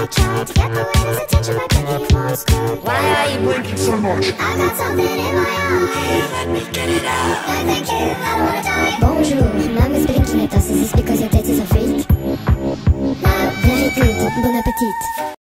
I tried to get the waiter's attention by picking your skirt. Why are you blinking so much? I got something in my eye. Let me get it out. I thank you, I don't wanna die. Bonjour, my name is Blinking at us. Is this because your tits is a